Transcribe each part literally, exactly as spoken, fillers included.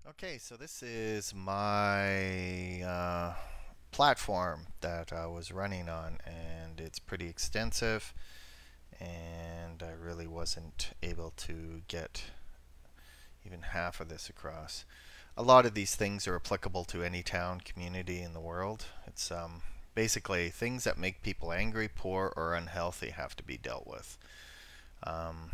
Okay, so this is my uh, platform that I was running on, and it's pretty extensive, and I really wasn't able to get even half of this across. A lot of these things are applicable to any town, community in the world. It's um, basically things that make people angry, poor, or unhealthy have to be dealt with. Um,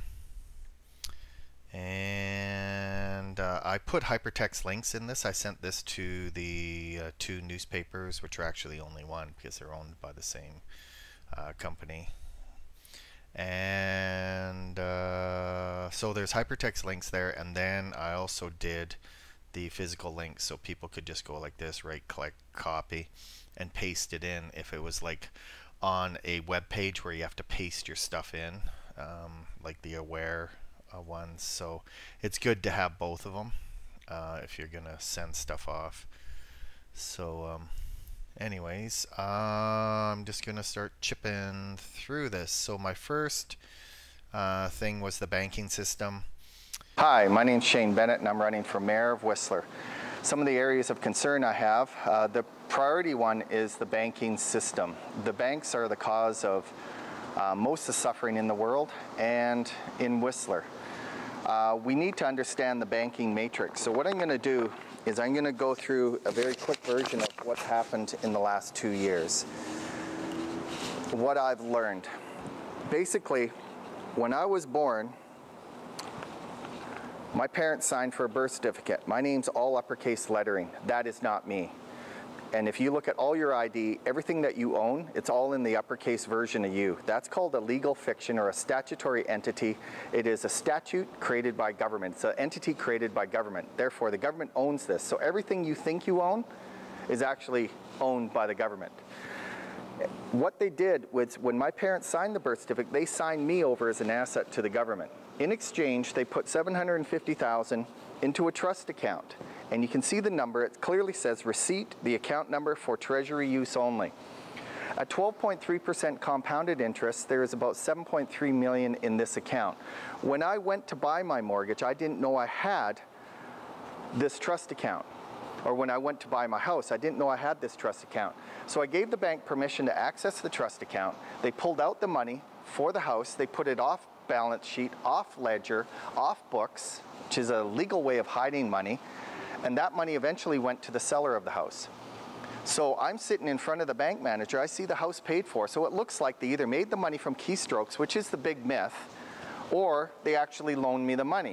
And uh, I put hypertext links in this. I sent this to the uh, two newspapers, which are actually only one because they're owned by the same uh, company. And uh, so there's hypertext links there. And then I also did the physical links so people could just go like this, right click, copy, and paste it in if it was like on a web page where you have to paste your stuff in, um, like the aware Uh, ones. So it's good to have both of them uh, if you're gonna send stuff off. So um, anyways, uh, I'm just gonna start chipping through this. So my first uh, thing was the banking system. Hi, my name's Shane Bennett and I'm running for Mayor of Whistler. Some of the areas of concern I have, uh, the priority one is the banking system. The banks are the cause of uh, most of the suffering in the world and in Whistler. Uh, we need to understand the banking matrix. So what I'm going to do is I'm going to go through a very quick version of what's happened in the last two years. What I've learned. Basically, when I was born, my parents signed for a birth certificate. My name's all uppercase lettering. That is not me. And if you look at all your I D, everything that you own, it's all in the uppercase version of you. That's called a legal fiction or a statutory entity. It is a statute created by government. It's an entity created by government. Therefore, the government owns this. So everything you think you own is actually owned by the government. What they did was when my parents signed the birth certificate, they signed me over as an asset to the government. In exchange, they put seven hundred fifty thousand dollars into a trust account. And you can see the number. It clearly says receipt, the account number for treasury use only. At twelve point three percent compounded interest, there is about seven point three million dollars in this account. When I went to buy my mortgage, I didn't know I had this trust account. Or when I went to buy my house, I didn't know I had this trust account. So I gave the bank permission to access the trust account. They pulled out the money for the house. They put it off balance sheet, off ledger, off books, which is a legal way of hiding money. And that money eventually went to the seller of the house. So I'm sitting in front of the bank manager. I see the house paid for. So it looks like they either made the money from keystrokes, which is the big myth, or they actually loaned me the money.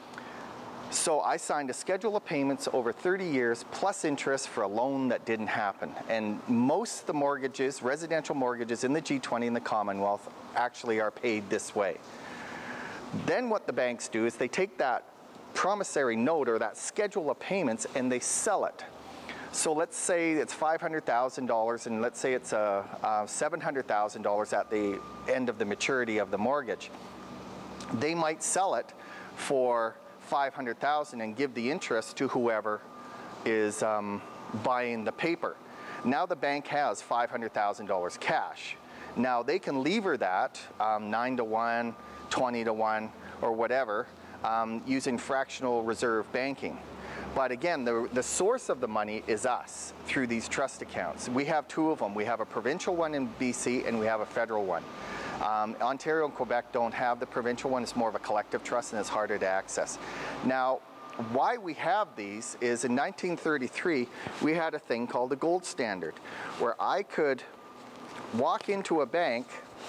So I signed a schedule of payments over thirty years plus interest for a loan that didn't happen. And most of the mortgages, residential mortgages in the G twenty and the Commonwealth actually are paid this way. Then what the banks do is they take that promissory note or that schedule of payments and they sell it. So let's say it's five hundred thousand dollars and let's say it's a, a seven hundred thousand dollars at the end of the maturity of the mortgage. They might sell it for five hundred thousand dollars and give the interest to whoever is um, buying the paper. Now the bank has five hundred thousand dollars cash. Now they can lever that um, nine to one, twenty to one, or whatever, um, using fractional reserve banking. But again, the, the source of the money is us through these trust accounts. We have two of them. We have a provincial one in B C and we have a federal one. Um, Ontario and Quebec don't have the provincial one. It's more of a collective trust and it's harder to access. Now, why we have these is in nineteen thirty-three, we had a thing called the gold standard, where I could walk into a bank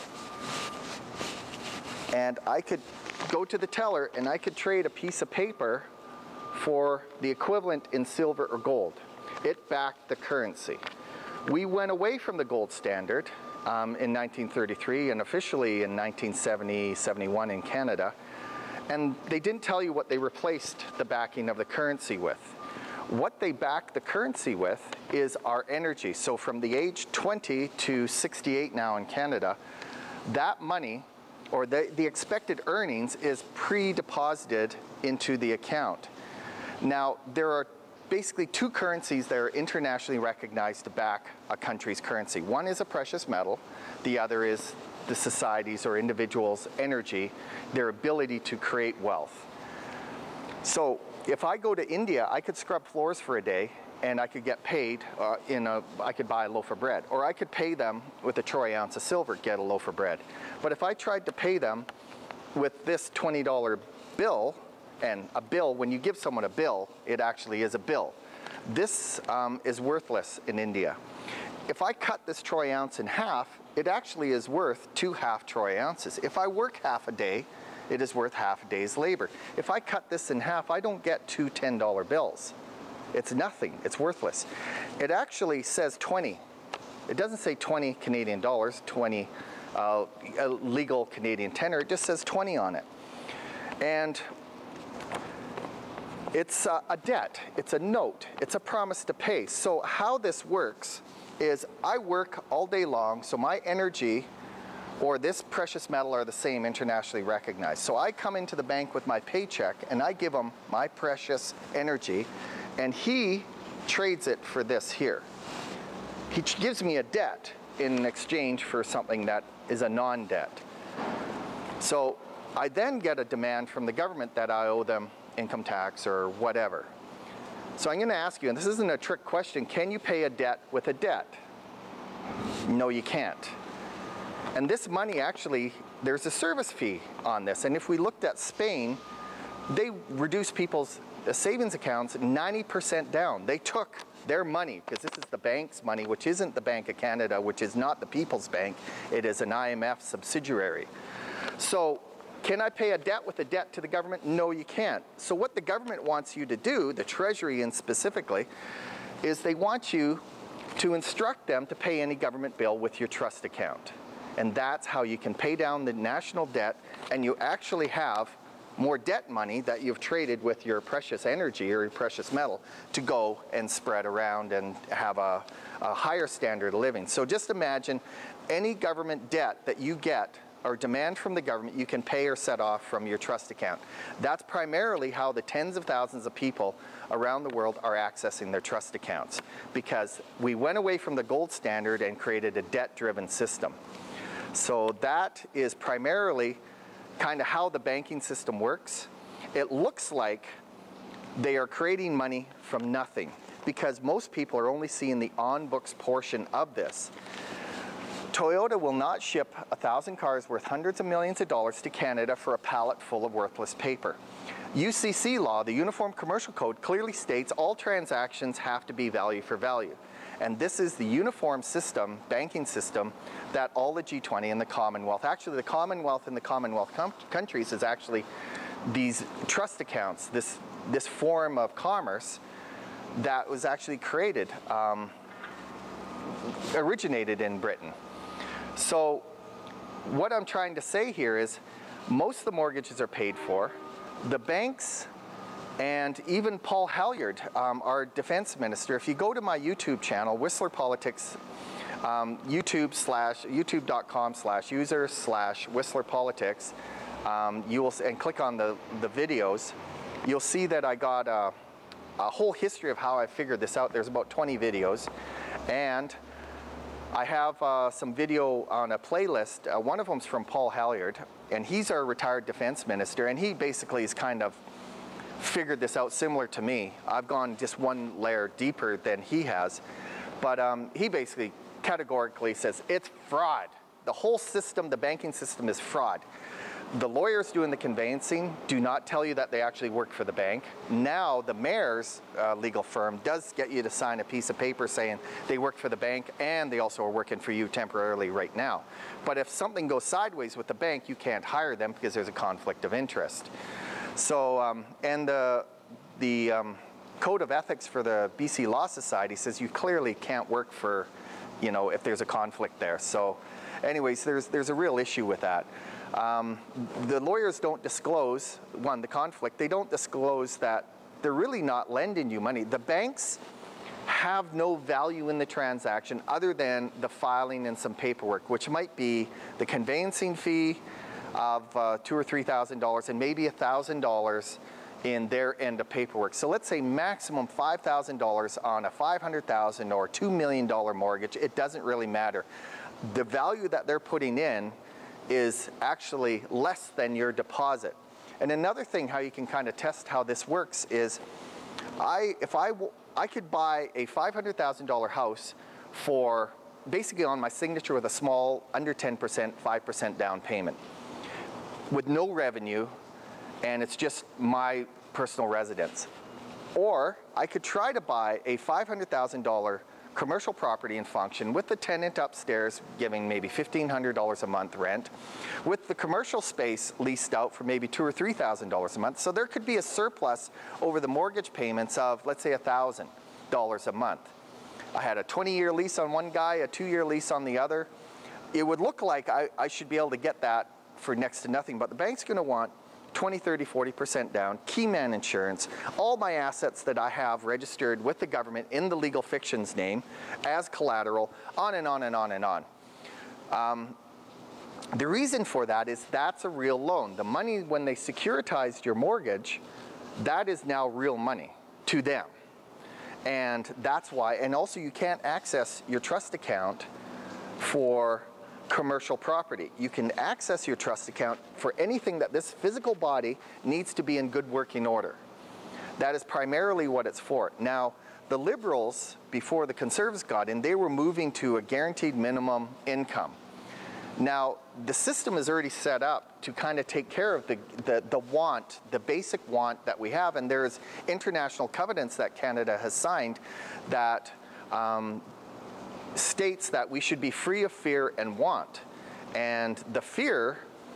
and I could go to the teller and I could trade a piece of paper for the equivalent in silver or gold. It backed the currency. We went away from the gold standard um, in nineteen thirty-three and officially in nineteen seventy, seventy-one in Canada. And they didn't tell you what they replaced the backing of the currency with. What they backed the currency with is our energy. So from the age twenty to sixty-eight now in Canada, that money or the, the expected earnings is pre-deposited into the account. Now, there are basically two currencies that are internationally recognized to back a country's currency. One is a precious metal, the other is the society's or individual's energy, their ability to create wealth. So If I go to India, I could scrub floors for a day and I could get paid uh, in a, I could buy a loaf of bread. Or I could pay them with a troy ounce of silver, get a loaf of bread. But if I tried to pay them with this twenty dollar bill, and a bill, when you give someone a bill, it actually is a bill. This um, is worthless in India. If I cut this troy ounce in half, it actually is worth two half troy ounces. If I work half a day, it is worth half a day's labor. If I cut this in half, I don't get two ten dollar bills. It's nothing, it's worthless. It actually says twenty. It doesn't say twenty Canadian dollars, twenty uh, legal Canadian tenor, it just says twenty on it. And it's uh, a debt, it's a note, it's a promise to pay. So how this works is I work all day long, so my energy or this precious metal are the same, internationally recognized. So I come into the bank with my paycheck and I give him my precious energy and he trades it for this here. He gives me a debt in exchange for something that is a non-debt. So I then get a demand from the government that I owe them income tax or whatever. So I'm going to ask you, and this isn't a trick question, can you pay a debt with a debt? No, you can't. And this money actually, there's a service fee on this. And if we looked at Spain, they reduced people's savings accounts ninety percent down. They took their money, because this is the bank's money, which isn't the Bank of Canada, which is not the People's Bank. It is an I M F subsidiary. So can I pay a debt with a debt to the government? No, you can't. So what the government wants you to do, the Treasury and specifically, is they want you to instruct them to pay any government bill with your trust account. And that's how you can pay down the national debt, and you actually have more debt money that you've traded with your precious energy or your precious metal to go and spread around and have a, a higher standard of living. So just imagine any government debt that you get or demand from the government, you can pay or set off from your trust account. That's primarily how the tens of thousands of people around the world are accessing their trust accounts, because we went away from the gold standard and created a debt-driven system. So that is primarily kind of how the banking system works. It looks like they are creating money from nothing, because most people are only seeing the on-books portion of this. Toyota will not ship a thousand cars worth hundreds of millions of dollars to Canada for a pallet full of worthless paper. U C C law, the Uniform Commercial Code, clearly states all transactions have to be value for value. And this is the uniform system, banking system, that all the G twenty and the Commonwealth, actually the Commonwealth and the Commonwealth countries is actually these trust accounts, this, this form of commerce that was actually created, um, originated in Britain. So what I'm trying to say here is most of the mortgages are paid for. The banks and even Paul Halyard, um, our defense minister, if you go to my YouTube channel, Whistler Politics, um, YouTube slash, youtube.com slash user slash Whistler Politics, um, you will, and click on the, the videos, you'll see that I got a, a whole history of how I figured this out. There's about twenty videos. And I have uh, some video on a playlist. Uh, one of them's from Paul Halyard, and he's our retired defense minister, and he basically is kind of figured this out similar to me. I've gone just one layer deeper than he has, but um, he basically categorically says it's fraud. The whole system, the banking system, is fraud. The lawyers doing the conveyancing do not tell you that they actually work for the bank. Now the mayor's uh, legal firm does get you to sign a piece of paper saying they work for the bank and they also are working for you temporarily right now. But if something goes sideways with the bank, you can't hire them because there's a conflict of interest. So, um, and the, the um, Code of Ethics for the B C Law Society says you clearly can't work for, you know, if there's a conflict there. So anyways, there's, there's a real issue with that. Um, the lawyers don't disclose, one, the conflict, they don't disclose that they're really not lending you money. The banks have no value in the transaction other than the filing and some paperwork, which might be the conveyancing fee of uh, two or three thousand dollars and maybe a thousand dollars in their end of paperwork. So let's say maximum five thousand dollars on a five hundred thousand dollars or two million dollar mortgage. It doesn't really matter. The value that they're putting in is actually less than your deposit. And another thing how you can kind of test how this works is, I, if I, I could buy a five hundred thousand dollar house for basically on my signature with a small, under ten percent, five percent down payment with no revenue, and it's just my personal residence. Or I could try to buy a five hundred thousand dollar commercial property and function with the tenant upstairs giving maybe fifteen hundred dollars a month rent, with the commercial space leased out for maybe two or three thousand dollars a month. So there could be a surplus over the mortgage payments of, let's say, a thousand dollars a month. I had a twenty year lease on one guy, a two year lease on the other. It would look like I, I should be able to get that for next to nothing, but the bank's going to want twenty, thirty, forty percent down, key man insurance, all my assets that I have registered with the government in the legal fiction's name as collateral, on and on and on and on. Um, the reason for that is that's a real loan. The money, when they securitized your mortgage, that is now real money to them. And that's why, and also you can't access your trust account for commercial property. You can access your trust account for anything that this physical body needs to be in good working order. That is primarily what it's for. Now, the Liberals, before the Conservatives got in, they were moving to a guaranteed minimum income. Now, the system is already set up to kind of take care of the, the, the want, the basic want that we have, and there's international covenants that Canada has signed that um, states that we should be free of fear and want. And the fear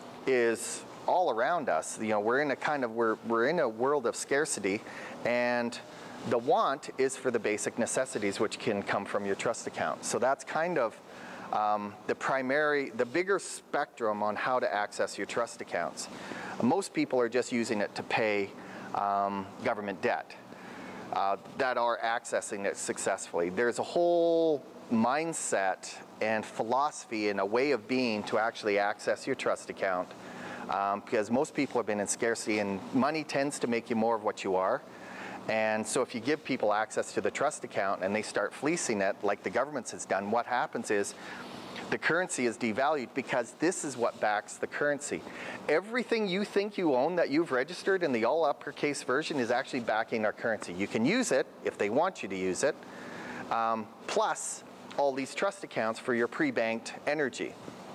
is all around us. You know, we're in a kind of, we're, we're in a world of scarcity, and the want is for the basic necessities, which can come from your trust account. So that's kind of um, the primary, the bigger spectrum on how to access your trust accounts. Most people are just using it to pay um, government debt uh, that are accessing it successfully. There's a whole mindset and philosophy and a way of being to actually access your trust account, um, because most people have been in scarcity, and money tends to make you more of what you are. And so if you give people access to the trust account and they start fleecing it like the government has done, what happens is the currency is devalued, because this is what backs the currency. Everything you think you own that you've registered in the all uppercase version is actually backing our currency. You can use it if they want you to use it, um, plus all these trust accounts for your pre-banked energy.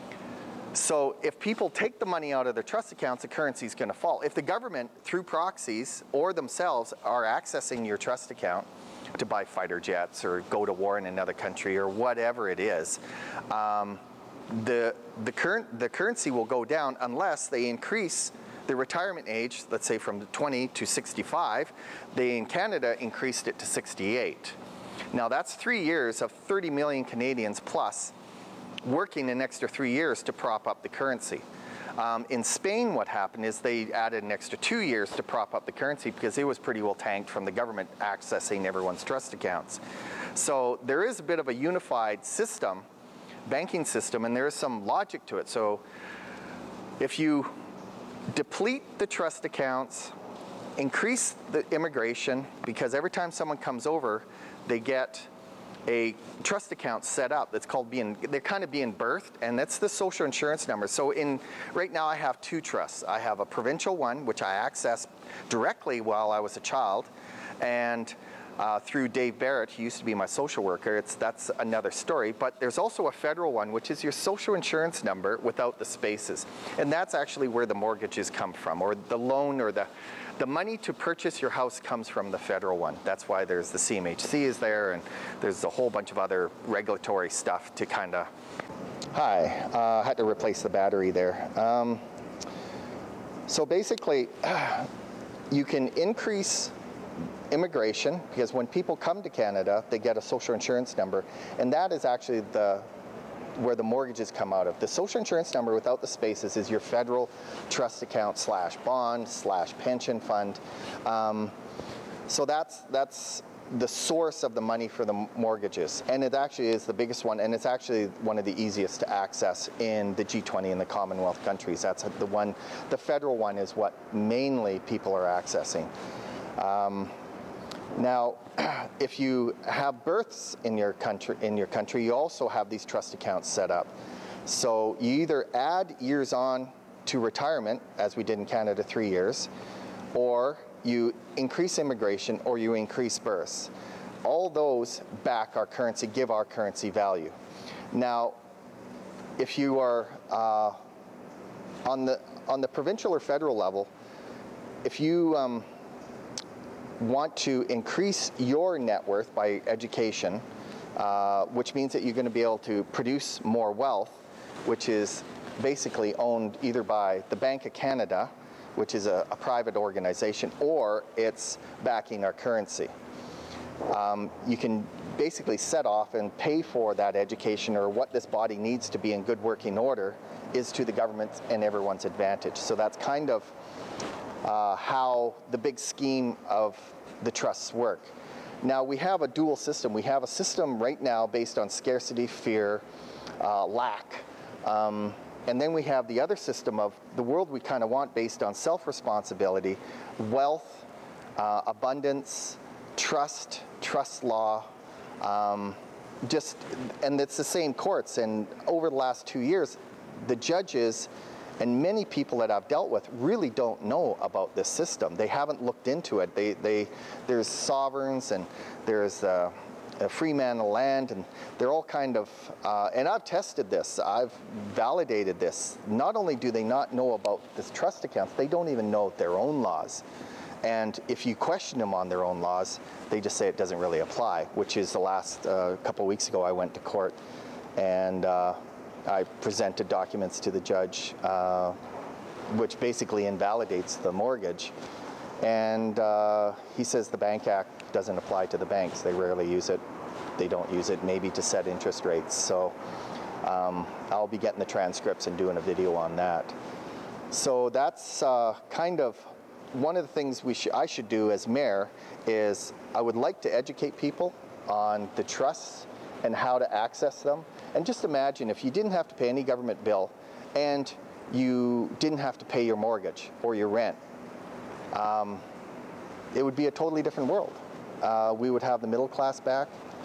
So if people take the money out of their trust accounts, the currency is going to fall. If the government, through proxies or themselves, are accessing your trust account to buy fighter jets or go to war in another country or whatever it is, um, the, the, current, the currency will go down unless they increase the retirement age, let's say from twenty to sixty-five. They, in Canada, increased it to sixty-eight. Now that's three years of thirty million Canadians plus working an extra three years to prop up the currency. Um, in Spain, what happened is they added an extra two years to prop up the currency because it was pretty well tanked from the government accessing everyone's trust accounts. So there is a bit of a unified system, banking system, and there is some logic to it. So if you deplete the trust accounts, increase the immigration, because every time someone comes over, they get a trust account set up that's called being, they're kind of being birthed, and that's the social insurance number. So in, right now I have two trusts. I have a provincial one, which I accessed directly while I was a child, and uh, through Dave Barrett, he used to be my social worker. It's, that's another story. But there's also a federal one, which is your social insurance number without the spaces. And that's actually where the mortgages come from, or the loan, or the The money to purchase your house comes from the federal one. That's why there's the C M H C is there, and there's a whole bunch of other regulatory stuff to kind of... Hi, uh, I had to replace the battery there. Um, so basically, uh, you can increase immigration, because when people come to Canada, they get a social insurance number, and that is actually the where the mortgages come out of. The social insurance number without the spaces is your federal trust account slash bond slash pension fund. Um, so that's, that's the source of the money for the mortgages. And it actually is the biggest one, and it's actually one of the easiest to access in the G twenty and the Commonwealth countries. That's the one, the federal one is what mainly people are accessing. Um, Now, if you have births in your country, in your country, you also have these trust accounts set up. So you either add years on to retirement, as we did in Canada, three years, or you increase immigration, or you increase births. All those back our currency, give our currency value. Now, if you are uh, on the on the provincial or federal level, if you um, want to increase your net worth by education, uh, which means that you're going to be able to produce more wealth, which is basically owned either by the Bank of Canada, which is a, a private organization, or it's backing our currency. Um, you can basically set off and pay for that education, or what this body needs to be in good working order is to the government and everyone's advantage. So that's kind of uh, how the big scheme of the trusts work. Now, we have a dual system. We have a system right now based on scarcity, fear, uh, lack, um, and then we have the other system of the world we kind of want based on self-responsibility, wealth, uh, abundance, trust, trust law, um, just, and it's the same courts. And over the last two years, the judges and many people that I've dealt with really don't know about this system. They haven't looked into it. They, they, there's sovereigns, and there's uh, a free man of land, and they're all kind of, uh, and I've tested this, I've validated this. Not only do they not know about this trust accounts, they don't even know their own laws. And if you question them on their own laws, they just say it doesn't really apply, which is the last uh, couple of weeks ago I went to court, and uh, I presented documents to the judge, uh, which basically invalidates the mortgage. And uh, he says the Bank Act doesn't apply to the banks. They rarely use it. They don't use it maybe to set interest rates. So um, I'll be getting the transcripts and doing a video on that. So that's uh, kind of one of the things we sh I should do as mayor is I would like to educate people on the trusts and how to access them. And just imagine if you didn't have to pay any government bill and you didn't have to pay your mortgage or your rent. Um, it would be a totally different world. Uh, we would have the middle class back,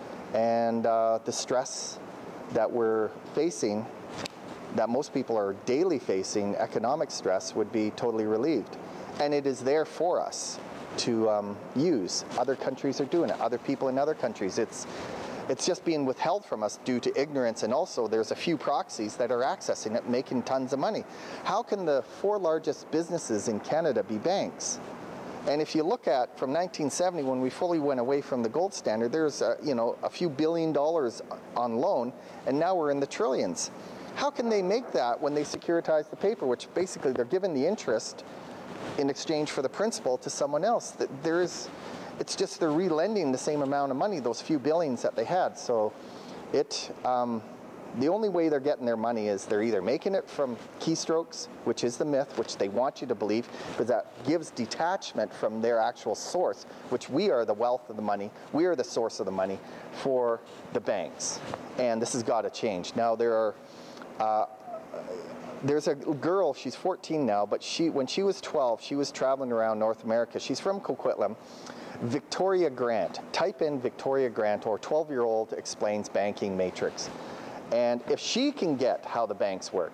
and uh, the stress that we're facing, that most people are daily facing, economic stress, would be totally relieved. And it is there for us to um, use. Other countries are doing it, other people in other countries. It's, it's just being withheld from us due to ignorance, and also there's a few proxies that are accessing it, making tons of money. How can the four largest businesses in Canada be banks? And if you look at from nineteen seventy, when we fully went away from the gold standard, there's a, you know, a few billion dollars on loan, and now we're in the trillions. How can they make that when they securitize the paper, which basically they're giving the interest in exchange for the principal to someone else? There is, it's just they're relending the same amount of money, those few billions that they had. So it, um, the only way they're getting their money is they're either making it from keystrokes, which is the myth, which they want you to believe, because that gives detachment from their actual source, which we are the wealth of the money, we are the source of the money for the banks. And this has got to change. Now there are, uh, there's a girl, she's fourteen now, but she, when she was twelve, she was traveling around North America. She's from Coquitlam. Victoria Grant. Type in Victoria Grant or twelve-year-old explains banking matrix. And if she can get how the banks work,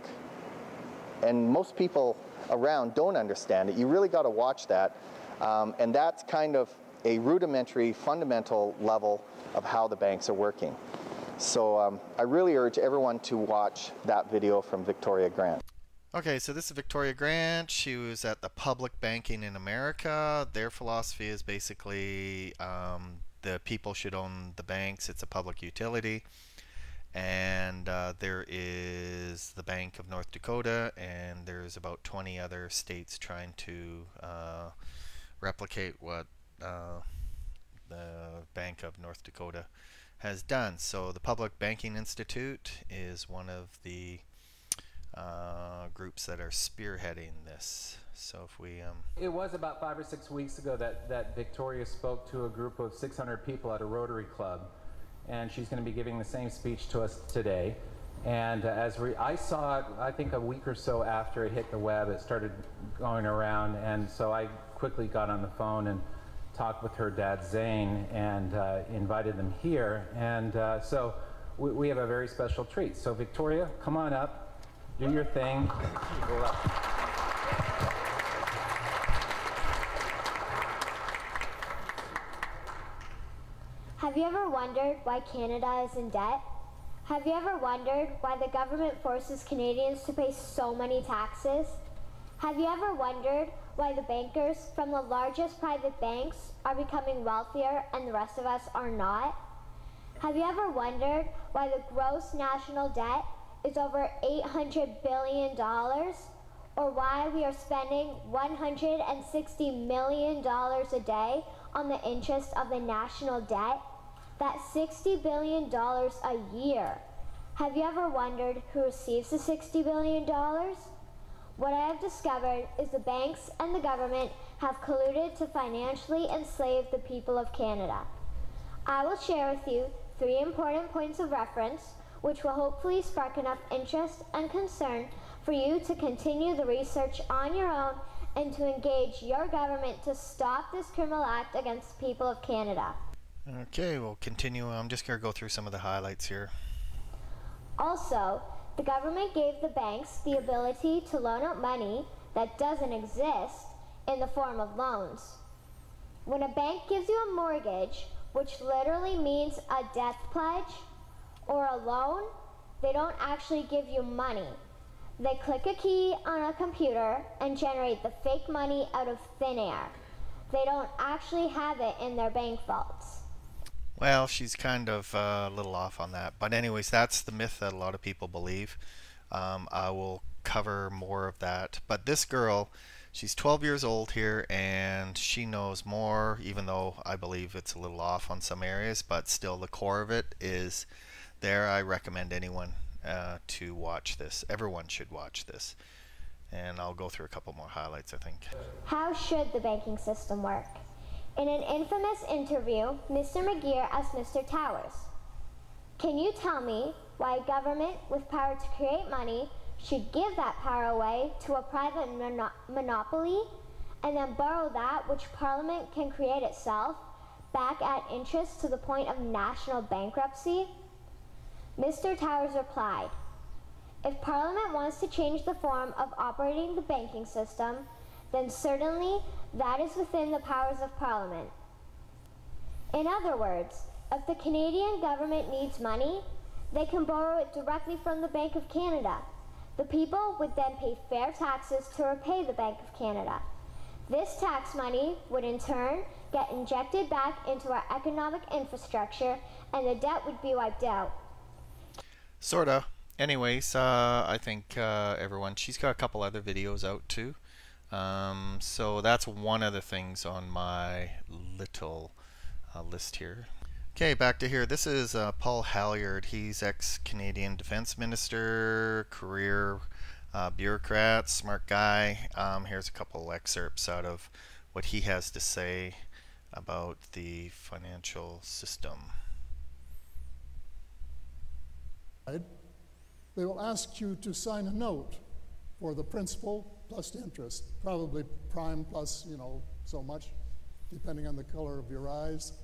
and most people around don't understand it, you really got to watch that. Um, and that's kind of a rudimentary, fundamental level of how the banks are working. So um, I really urge everyone to watch that video from Victoria Grant. Okay, so this is Victoria Grant. She was at the Public Banking in America. Their philosophy is basically um, the people should own the banks. It's a public utility. And uh, there is the Bank of North Dakota, and there's about twenty other states trying to uh, replicate what uh, the Bank of North Dakota has done. So the Public Banking Institute is one of the uh, groups that are spearheading this. So if we um it was about five or six weeks ago that that Victoria spoke to a group of six hundred people at a Rotary Club, and she's going to be giving the same speech to us today. And uh, as re I saw it, I think a week or so after it hit the web, it started going around, and so I quickly got on the phone and talked with her dad Zane and uh, invited them here. And uh, so we, we have a very special treat. So Victoria, come on up, do your thing. Go up. Have you ever wondered why Canada is in debt? Have you ever wondered why the government forces Canadians to pay so many taxes? Have you ever wondered why the bankers from the largest private banks are becoming wealthier and the rest of us are not? Have you ever wondered why the gross national debt is over eight hundred billion dollars? Or why we are spending one hundred sixty million dollars a day on the interest of the national debt? That's sixty billion dollars a year. Have you ever wondered who receives the sixty billion dollars? What I have discovered is the banks and the government have colluded to financially enslave the people of Canada. I will share with you three important points of reference which will hopefully spark enough interest and concern for you to continue the research on your own and to engage your government to stop this criminal act against the people of Canada. Okay, we'll continue. I'm just going to go through some of the highlights here. Also, the government gave the banks the ability to loan out money that doesn't exist in the form of loans. When a bank gives you a mortgage, which literally means a death pledge, or a loan, they don't actually give you money. They click a key on a computer and generate the fake money out of thin air. They don't actually have it in their bank vaults. Well, she's kind of uh, a little off on that. But anyways, that's the myth that a lot of people believe. Um, I will cover more of that. But this girl, she's twelve years old here, and she knows more, even though I believe it's a little off on some areas. But still, the core of it is there. I recommend anyone uh, to watch this. Everyone should watch this. And I'll go through a couple more highlights, I think. How should the banking system work? In an infamous interview, Mister McGeer asked Mister Towers, "Can you tell me why a government with power to create money should give that power away to a private mono monopoly and then borrow that which Parliament can create itself back at interest to the point of national bankruptcy?" Mister Towers replied, "If Parliament wants to change the form of operating the banking system, then certainly that is within the powers of Parliament. In other words, if the Canadian government needs money, they can borrow it directly from the Bank of Canada. The people would then pay fair taxes to repay the Bank of Canada. This tax money would in turn get injected back into our economic infrastructure and the debt would be wiped out." Sorta. Anyways, uh, I think uh, everyone, she's got a couple other videos out too. Um, so that's one of the things on my little uh, list here. Okay, back to here. This is uh, Paul Halyard. He's ex-Canadian Defense Minister, career uh, bureaucrat, smart guy. Um, here's a couple excerpts out of what he has to say about the financial system. They will ask you to sign a note for the principal plus interest, probably prime plus, you know, so much, depending on the color of your eyes.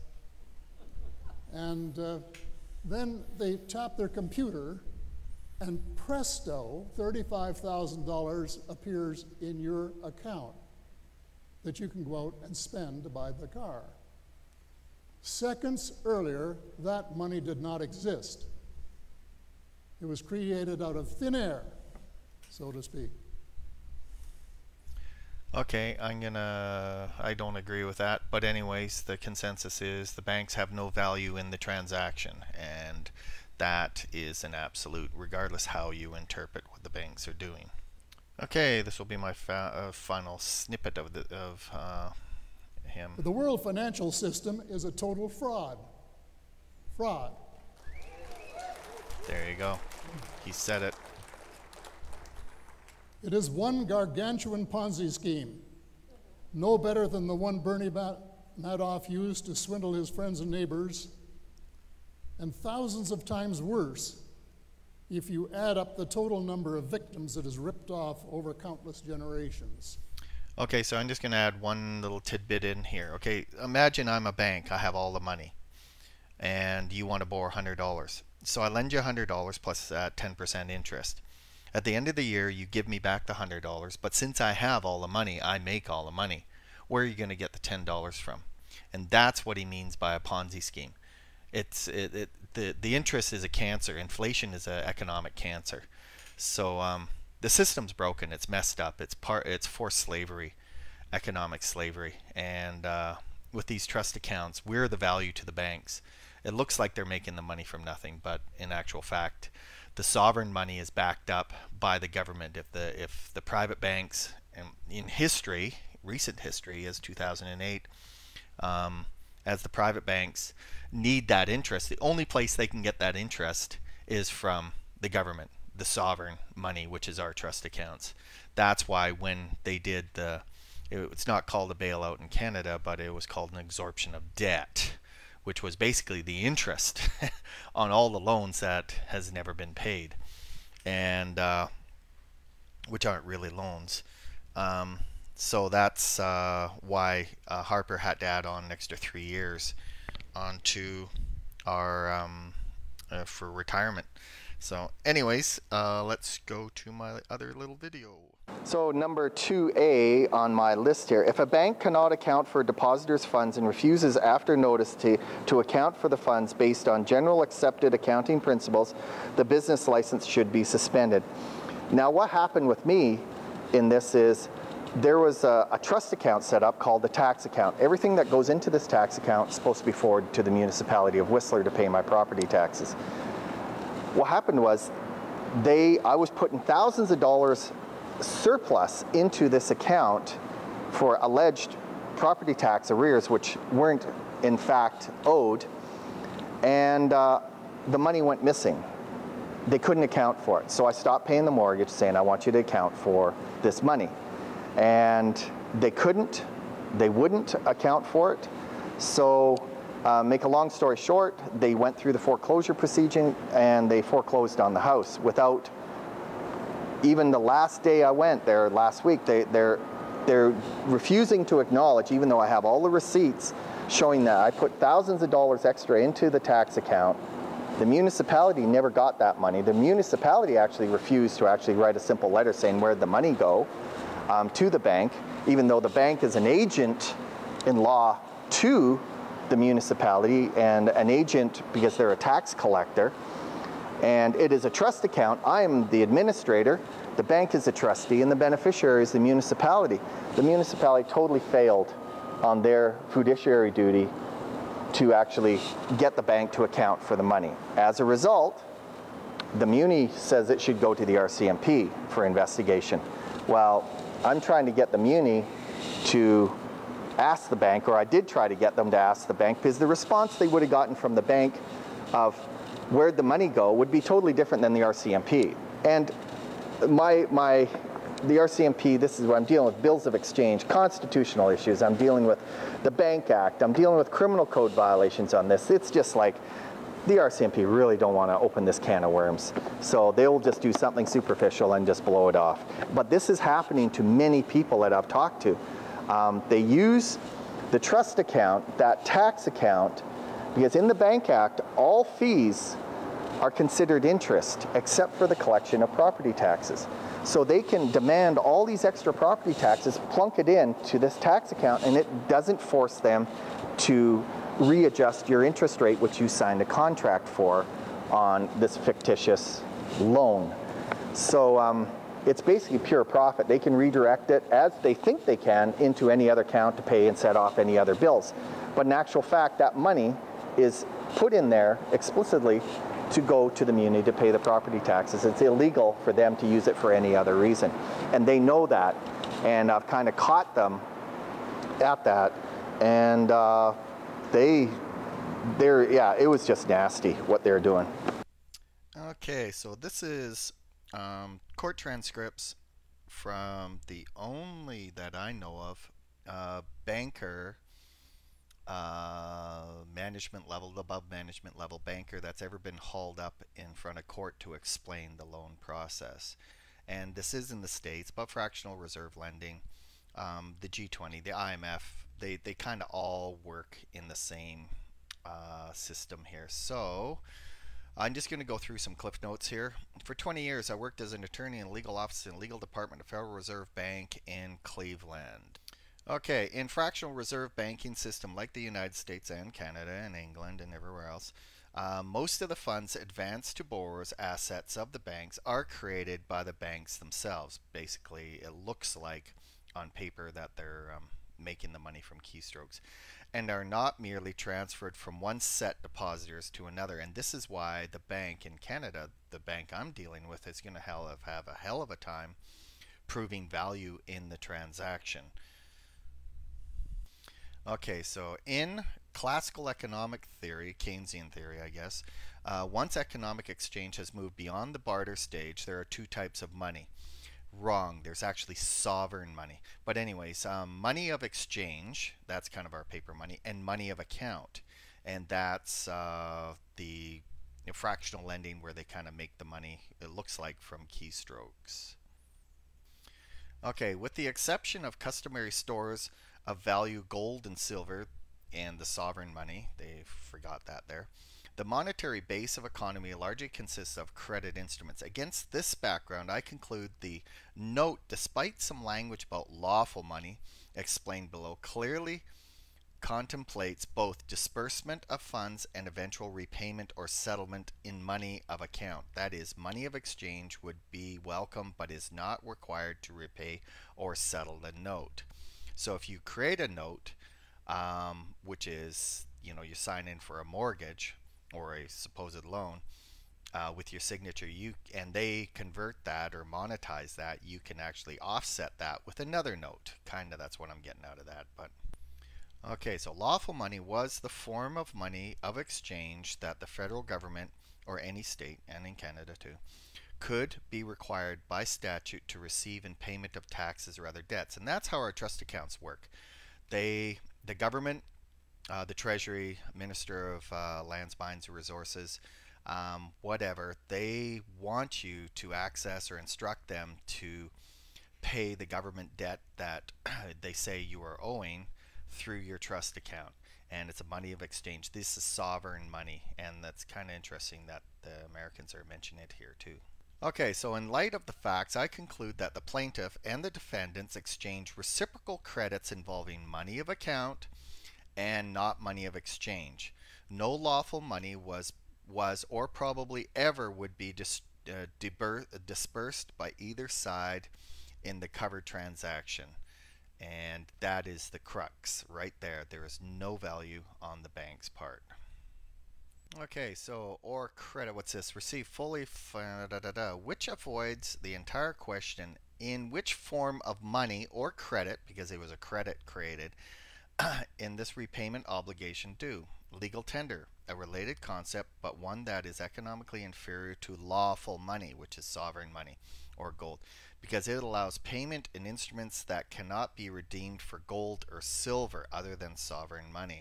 And uh, then they tap their computer, and presto, thirty-five thousand dollars appears in your account that you can go out and spend to buy the car. Seconds earlier, that money did not exist. It was created out of thin air, so to speak. Okay, I'm gonna, I don't agree with that, but anyways, the consensus is the banks have no value in the transaction, and that is an absolute, regardless how you interpret what the banks are doing. Okay, this will be my fa uh, final snippet of, the, of uh, him. The world financial system is a total fraud. Fraud. There you go. He said it. It is one gargantuan Ponzi scheme, no better than the one Bernie Madoff used to swindle his friends and neighbors, and thousands of times worse if you add up the total number of victims it has ripped off over countless generations. Okay, so I'm just going to add one little tidbit in here. Okay, imagine I'm a bank. I have all the money, and you want to borrow one hundred dollars. So I lend you one hundred dollars plus uh, ten percent interest. At the end of the year, you give me back the one hundred dollars, but since I have all the money, I make all the money. Where are you going to get the ten dollars from? And that's what he means by a Ponzi scheme. It's it, it the the interest is a cancer. Inflation is an economic cancer. So um, the system's broken. It's messed up. It's part. It's forced slavery, economic slavery. And uh, with these trust accounts, we're the value to the banks. It looks like they're making the money from nothing, but in actual fact, the sovereign money is backed up by the government. If the if the private banks, and in history, recent history, as two thousand eight, um, as the private banks need that interest, the only place they can get that interest is from the government, the sovereign money, which is our trust accounts. That's why when they did the, it's not called a bailout in Canada, but it was called an absorption of debt, which was basically the interest on all the loans that has never been paid, and uh, which aren't really loans. Um, so that's uh, why uh, Harper had to add on an extra three years onto our um, uh, for retirement. So anyways, uh, let's go to my other little video. So number two A on my list here, if a bank cannot account for a depositor's funds and refuses after notice to, to account for the funds based on general accepted accounting principles, the business license should be suspended. Now what happened with me in this is there was a, a trust account set up called the tax account. Everything that goes into this tax account is supposed to be forwarded to the municipality of Whistler to pay my property taxes. What happened was they, I was putting thousands of dollars surplus into this account for alleged property tax arrears which weren't in fact owed, and uh, the money went missing. They couldn't account for it, so I stopped paying the mortgage saying I want you to account for this money, and they couldn't, they wouldn't account for it. So uh, make a long story short, they went through the foreclosure procedure and they foreclosed on the house without, even the last day I went there last week, they, they're, they're refusing to acknowledge, even though I have all the receipts showing that I put thousands of dollars extra into the tax account. The municipality never got that money. The municipality actually refused to actually write a simple letter saying where'd the money go um, to the bank, even though the bank is an agent in law to the municipality and an agent because they're a tax collector. And it is a trust account. I am the administrator, the bank is a trustee, and the beneficiary is the municipality. The municipality totally failed on their fiduciary duty to actually get the bank to account for the money. As a result, the Muni says it should go to the R C M P for investigation. Well, I'm trying to get the Muni to ask the bank, or I did try to get them to ask the bank, because the response they would have gotten from the bank of where'd the money go would be totally different than the R C M P. And my, my, the R C M P, this is what I'm dealing with, bills of exchange, constitutional issues, I'm dealing with the Bank Act, I'm dealing with criminal code violations on this. It's just like, the R C M P really don't want to open this can of worms. So they'll just do something superficial and just blow it off. But this is happening to many people that I've talked to. Um, they use the trust account, that tax account, because in the Bank Act, all fees are considered interest except for the collection of property taxes. So they can demand all these extra property taxes, plunk it in to this tax account, and it doesn't force them to readjust your interest rate, which you signed a contract for on this fictitious loan. So um, it's basically pure profit. They can redirect it as they think they can into any other account to pay and set off any other bills. But in actual fact, that money is put in there explicitly to go to the Muni to pay the property taxes. It's illegal for them to use it for any other reason. And they know that, and I've kind of caught them at that, and uh, they, they're, yeah, it was just nasty what they're doing. Okay, so this is um, court transcripts from the only that I know of uh, banker Uh, management level, above management level banker that's ever been hauled up in front of court to explain the loan process. And this is in the States, but fractional reserve lending, um, the G twenty, the I M F, they, they kind of all work in the same uh, system here. So I'm just going to go through some cliff notes here. For twenty years, I worked as an attorney in a legal office in the legal department of Federal Reserve Bank in Cleveland. Okay, in fractional reserve banking system like the United States and Canada and England and everywhere else, uh, most of the funds advanced to borrowers' assets of the banks are created by the banks themselves. Basically, it looks like on paper that they're um, making the money from keystrokes and are not merely transferred from one set depositors to another. And this is why the bank in Canada, the bank I'm dealing with, is going to have, have a hell of a time proving value in the transaction. Okay, so in classical economic theory, Keynesian theory, I guess, uh, once economic exchange has moved beyond the barter stage, there are two types of money. Wrong, there's actually sovereign money. But anyways, um, money of exchange, that's kind of our paper money, and money of account. And that's uh, the you know, fractional lending where they kind of make the money, it looks like, from keystrokes. Okay, with the exception of customary stores of value gold and silver and the sovereign money, they forgot that there, the monetary base of economy largely consists of credit instruments. Against this background, I conclude the note, despite some language about lawful money explained below, clearly contemplates both disbursement of funds and eventual repayment or settlement in money of account. That is, money of exchange would be welcome but is not required to repay or settle the note. So if you create a note, um, which is, you know, you sign in for a mortgage or a supposed loan uh, with your signature, you and they convert that or monetize that, you can actually offset that with another note. Kind of, that's what I'm getting out of that. But okay, so lawful money was the form of money of exchange that the federal government, or any state, and in Canada too, could be required by statute to receive in payment of taxes or other debts. And that's how our trust accounts work. They, the government, uh, the Treasury, Minister of uh, Lands, Mines, and Resources, um, whatever, they want you to access or instruct them to pay the government debt that they say you are owing through your trust account, and it's a money of exchange. This is sovereign money, and that's kind of interesting that the Americans are mentioning it here too. Okay, so in light of the facts, I conclude that the plaintiff and the defendants exchange reciprocal credits involving money of account and not money of exchange. No lawful money was was or probably ever would be dis, uh, dispersed by either side in the covered transaction. And that is the crux right there. There is no value on the bank's part. Okay, so or credit, what's this? Receive fully, da, da, da, which avoids the entire question in which form of money or credit, because it was a credit created, in this repayment obligation due. Legal tender, a related concept, but one that is economically inferior to lawful money, which is sovereign money or gold, because it allows payment in instruments that cannot be redeemed for gold or silver other than sovereign money.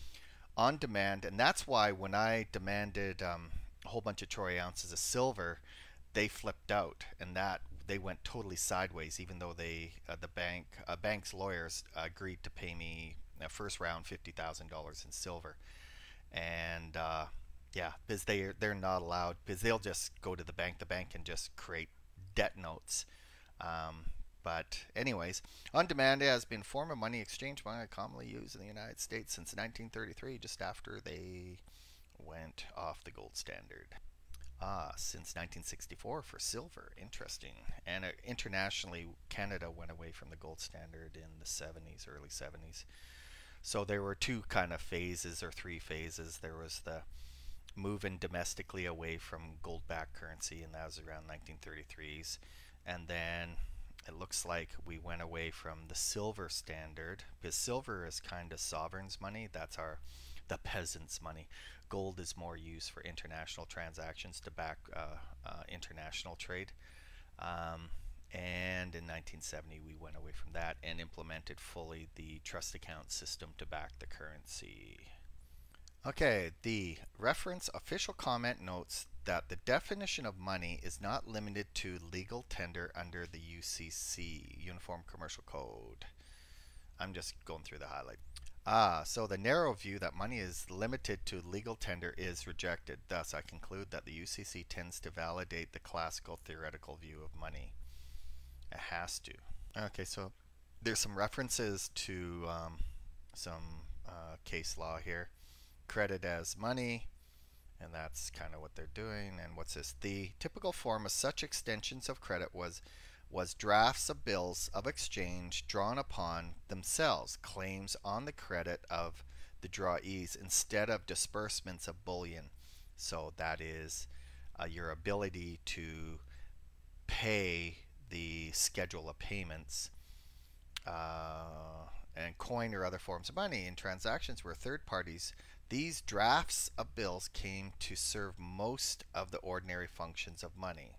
On demand, and that's why when I demanded um, a whole bunch of troy ounces of silver, they flipped out, and that they went totally sideways, even though they uh, the bank uh, bank's lawyers agreed to pay me uh, first round fifty thousand dollars in silver. And uh, yeah, because they they're not allowed, because they'll just go to the bank. The bank can just create debt notes. Um, but anyways, on demand has been a form of money exchange money commonly used in the United States since nineteen thirty-three, just after they went off the gold standard. Ah, since nineteen sixty-four for silver. Interesting. And uh, internationally, Canada went away from the gold standard in the seventies, early seventies. So there were two kind of phases, or three phases. There was the moving domestically away from gold-backed currency, and that was around nineteen thirty-threes. And then it looks like we went away from the silver standard, because silver is kind of sovereign's money. That's our the peasants' money. Gold is more used for international transactions to back uh, uh, international trade. Um, and in nineteen seventy we went away from that and implemented fully the trust account system to back the currency. Okay, the reference official comment notes that the definition of money is not limited to legal tender under the U C C, Uniform Commercial Code. I'm just going through the highlight. Ah, so the narrow view that money is limited to legal tender is rejected. Thus, I conclude that the U C C tends to validate the classical theoretical view of money. It has to. Okay, so there's some references to um, some uh, case law here. Credit as money, and that's kind of what they're doing. And what's this? The typical form of such extensions of credit was was drafts of bills of exchange drawn upon themselves, claims on the credit of the drawees instead of disbursements of bullion. So that is uh, your ability to pay the schedule of payments uh, and coin or other forms of money in transactions where third parties. These drafts of bills came to serve most of the ordinary functions of money.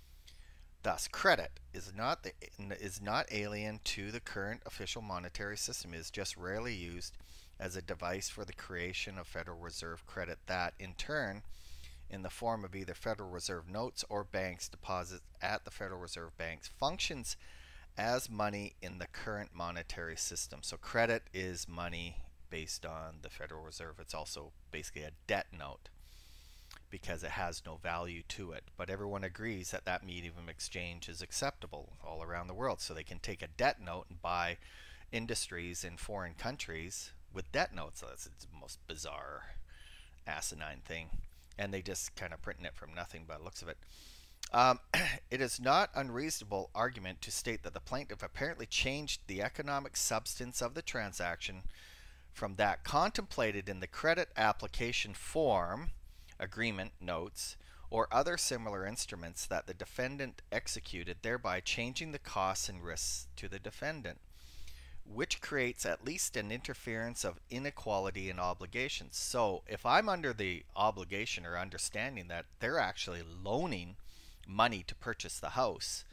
Thus, credit is not the, is not alien to the current official monetary system. It is just rarely used as a device for the creation of Federal Reserve credit that, in turn, in the form of either Federal Reserve notes or banks deposits at the Federal Reserve banks, functions as money in the current monetary system. So credit is money based on the Federal Reserve. It's also basically a debt note because it has no value to it. But everyone agrees that that medium of exchange is acceptable all around the world. So they can take a debt note and buy industries in foreign countries with debt notes. So that's the most bizarre, asinine thing. And they just kind of printing it from nothing by the looks of it. Um, it is not unreasonable argument to state that the plaintiff apparently changed the economic substance of the transaction from that contemplated in the credit application form, agreement, notes, or other similar instruments that the defendant executed, thereby changing the costs and risks to the defendant, which creates at least an interference of inequality in obligations. So if I'm under the obligation or understanding that they're actually loaning money to purchase the house,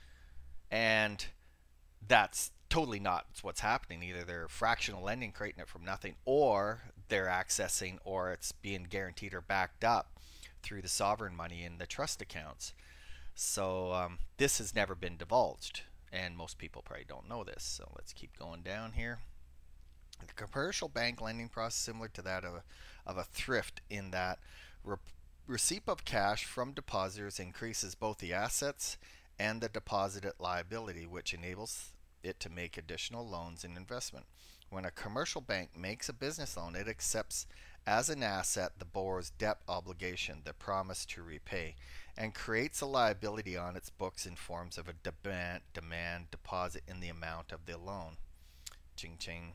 and that's totally not what's happening. Either they're fractional lending, creating it from nothing, or they're accessing, or it's being guaranteed or backed up through the sovereign money in the trust accounts. So um, this has never been divulged, and most people probably don't know this. So let's keep going down here. The commercial bank lending process is similar to that of a, of a thrift in that re receipt of cash from depositors increases both the assets and the deposited liability, which enables it to make additional loans and investment. When a commercial bank makes a business loan, it accepts as an asset the borrower's debt obligation, the promise to repay, and creates a liability on its books in forms of a demand, demand deposit in the amount of the loan. Ching ching.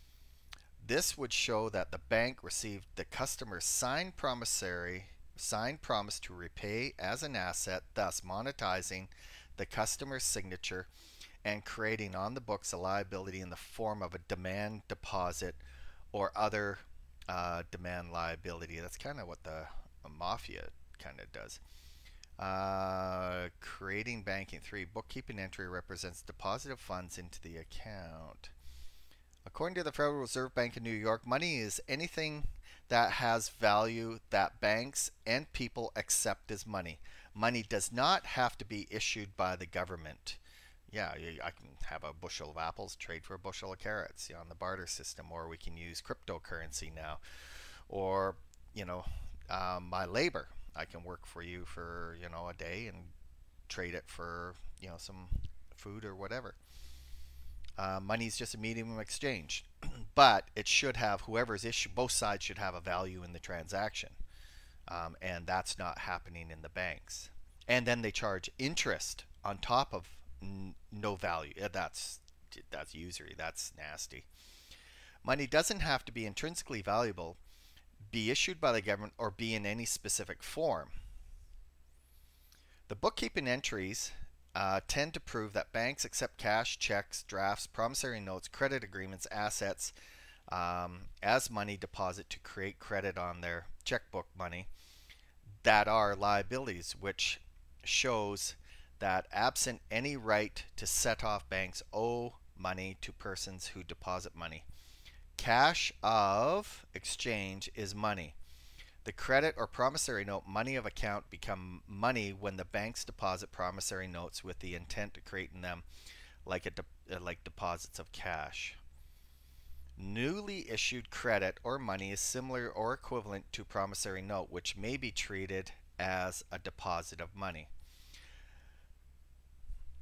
This would show that the bank received the customer's signed promissory signed promise to repay as an asset, thus monetizing the customer's signature and creating on the books a liability in the form of a demand deposit or other uh, demand liability. That's kind of what the mafia kind of does. Uh, creating banking. Three, bookkeeping entry represents deposit of funds into the account. According to the Federal Reserve Bank of New York, money is anything that has value that banks and people accept as money. Money does not have to be issued by the government. Yeah, I can have a bushel of apples, trade for a bushel of carrots, you know, on the barter system, or we can use cryptocurrency now, or you know, um, my labor. I can work for you for you know a day and trade it for you know some food or whatever. Uh, money is just a medium of exchange, but it should have whoever's issue. Both sides should have a value in the transaction, um, and that's not happening in the banks. And then they charge interest on top of no value. That's that's usury. That's nasty. Money doesn't have to be intrinsically valuable, be issued by the government, or be in any specific form. The bookkeeping entries uh, tend to prove that banks accept cash, checks, drafts, promissory notes, credit agreements, assets um, as money deposit to create credit on their checkbook money that are liabilities, which shows that absent any right to set off, banks owe money to persons who deposit money. Cash of exchange is money. The credit or promissory note money of account become money when the banks deposit promissory notes with the intent of creating them like a de like deposits of cash. Newly issued credit or money is similar or equivalent to promissory note, which may be treated as a deposit of money.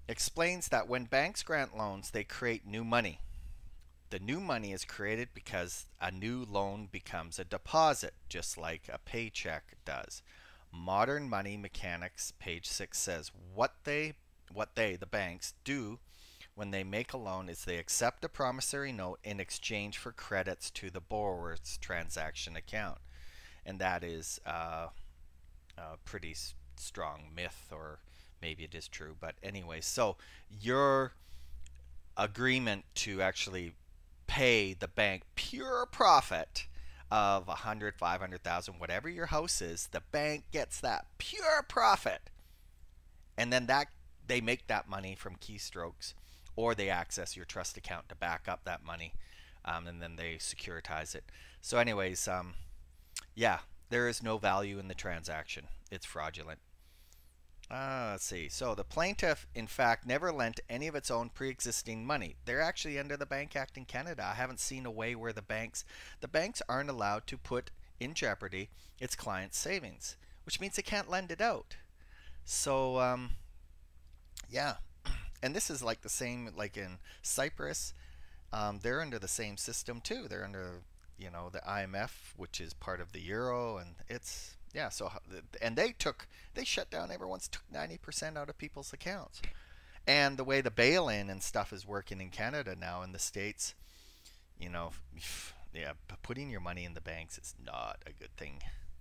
explains that when banks grant loans, they create new money. The new money is created because a new loan becomes a deposit, just like a paycheck does. Modern money mechanics, page six, says what they, what they, the banks, do when they make a loan is they accept a promissory note in exchange for credits to the borrower's transaction account. And that is uh, a pretty strong myth, or maybe it is true. But anyway, so your agreement to actually pay the bank pure profit of a hundred, five hundred thousand, whatever your house is, the bank gets that pure profit, and then that they make that money from keystrokes, or they access your trust account to back up that money, um, and then they securitize it. So anyways, um, yeah, there is no value in the transaction. It's fraudulent. Uh, let's see. So the plaintiff, in fact, never lent any of its own pre-existing money. They're actually under the Bank Act in Canada. I haven't seen a way where the banks, the banks aren't allowed to put in jeopardy its client's savings, which means they can't lend it out. So, um, yeah. And this is like the same, like in Cyprus, um, they're under the same system too. They're under, you know, the I M F, which is part of the euro, and it's, yeah, so, and they took, they shut down, everyone's took ninety percent out of people's accounts. And the way the bail-in and stuff is working in Canada now, in the States, you know, yeah, putting your money in the banks is not a good thing.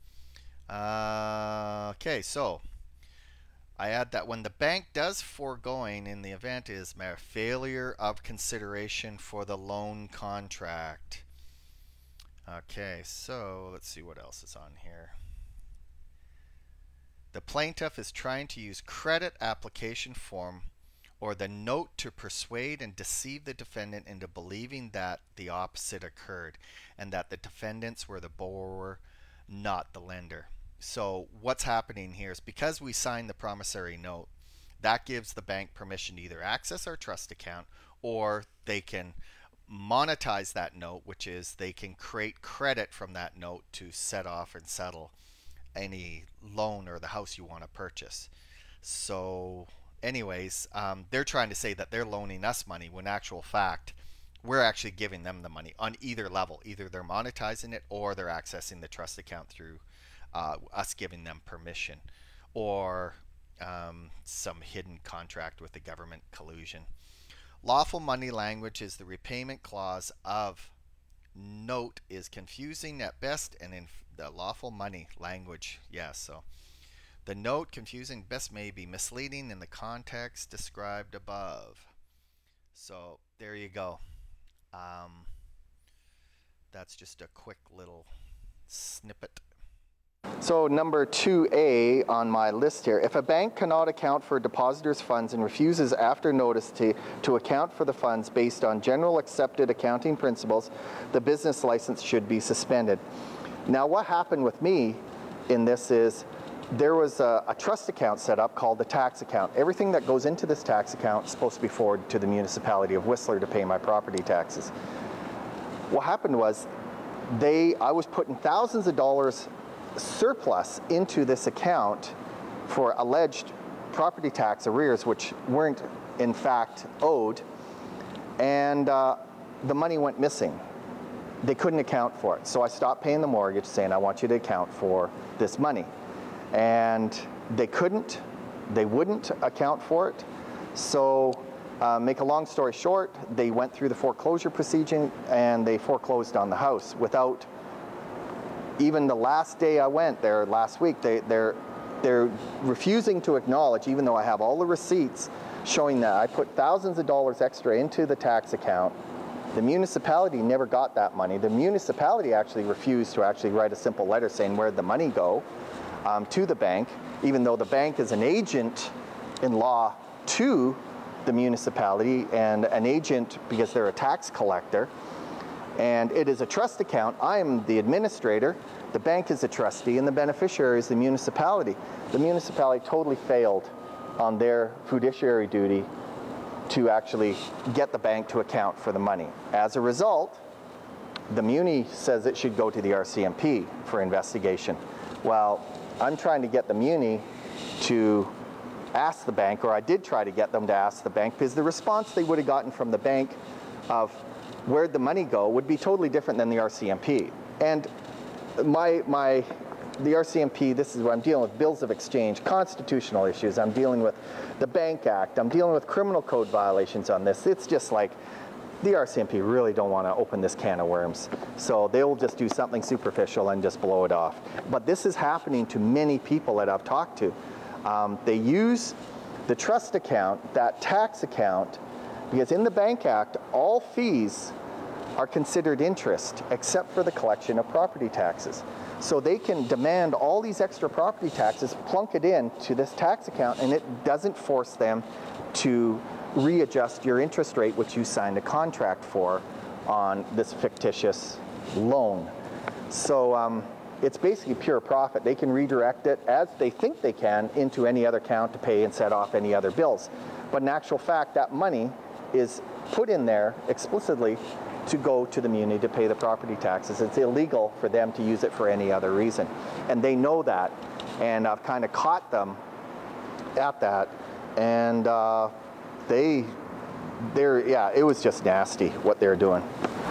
Uh, okay, so I add that when the bank does foregoing in the event is a failure of consideration for the loan contract. Okay, so let's see what else is on here. The plaintiff is trying to use credit application form or the note to persuade and deceive the defendant into believing that the opposite occurred and that the defendants were the borrower, not the lender. So what's happening here is because we signed the promissory note, that gives the bank permission to either access our trust account, or they can monetize that note, which is they can create credit from that note to set off and settle any loan or the house you want to purchase. So anyways, um, they're trying to say that they're loaning us money when actual fact we're actually giving them the money on either level. Either they're monetizing it or they're accessing the trust account through uh, us giving them permission, or um, some hidden contract with the government, collusion. Lawful money language is the repayment clause of note is confusing at best, and in the lawful money language, yes, yeah, so the note confusing best may be misleading in the context described above. So there you go. Um, that's just a quick little snippet. So number two A on my list here, if a bank cannot account for a depositor's funds and refuses after notice to, to account for the funds based on general accepted accounting principles, the business license should be suspended. Now what happened with me in this is there was a, a trust account set up called the tax account. Everything that goes into this tax account is supposed to be forwarded to the municipality of Whistler to pay my property taxes. What happened was they, I was putting thousands of dollars surplus into this account for alleged property tax arrears which weren't in fact owed, and uh, the money went missing. They couldn't account for it. So I stopped paying the mortgage, saying I want you to account for this money. And they couldn't, they wouldn't account for it. So uh, make a long story short, they went through the foreclosure procedure and they foreclosed on the house without, even the last day I went there last week, they, they're, they're refusing to acknowledge, even though I have all the receipts showing that I put thousands of dollars extra into the tax account. The municipality never got that money. The municipality actually refused to actually write a simple letter saying where'd the money go um, to the bank, even though the bank is an agent in law to the municipality and an agent because they're a tax collector. And it is a trust account. I am the administrator, the bank is a trustee, and the beneficiary is the municipality. The municipality totally failed on their fiduciary duty to actually get the bank to account for the money. As a result, the Muni says it should go to the R C M P for investigation. Well, I'm trying to get the Muni to ask the bank, or I did try to get them to ask the bank, because the response they would have gotten from the bank of where'd the money go would be totally different than the R C M P. And my, my, the R C M P, this is what I'm dealing with, bills of exchange, constitutional issues, I'm dealing with the Bank Act, I'm dealing with criminal code violations on this. It's just like, the R C M P really don't want to open this can of worms. So they'll just do something superficial and just blow it off. But this is happening to many people that I've talked to. Um, they use the trust account, that tax account, because in the Bank Act, all fees are considered interest except for the collection of property taxes. So they can demand all these extra property taxes, plunk it in to this tax account, and it doesn't force them to readjust your interest rate, which you signed a contract for on this fictitious loan. So um, it's basically pure profit. They can redirect it as they think they can into any other account to pay and set off any other bills. But in actual fact, that money is put in there explicitly to go to the muni to pay the property taxes. It's illegal for them to use it for any other reason. And they know that, and I've kind of caught them at that, and uh, they, they're, yeah, it was just nasty what they're doing.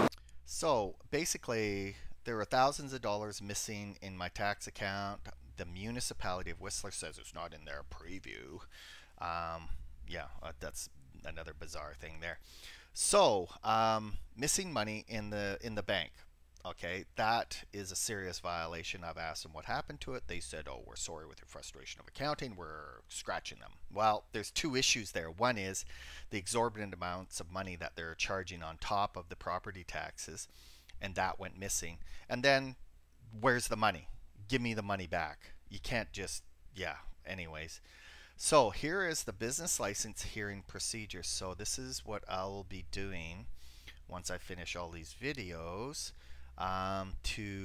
So basically, there are thousands of dollars missing in my tax account. The municipality of Whistler says it's not in their preview. Um, yeah, uh, that's another bizarre thing there. So um, missing money in the in the bank. Okay, that is a serious violation. I've asked them what happened to it. They said, oh, we're sorry with your frustration of accounting. We're scratching them. Well, there's two issues there. One is the exorbitant amounts of money that they're charging on top of the property taxes, and that went missing. And then, where's the money? Give me the money back. You can't just, yeah, anyways. So here is the business license hearing procedure. So this is what I'll be doing once I finish all these videos. Um,